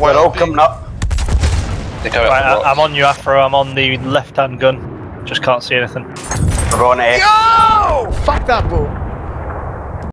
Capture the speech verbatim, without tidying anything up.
They're all coming up. They go Right, up the I, I'm on you, Afro. I'm on the left-hand gun. Just can't see anything. We're on A. Yo! Fuck that ball.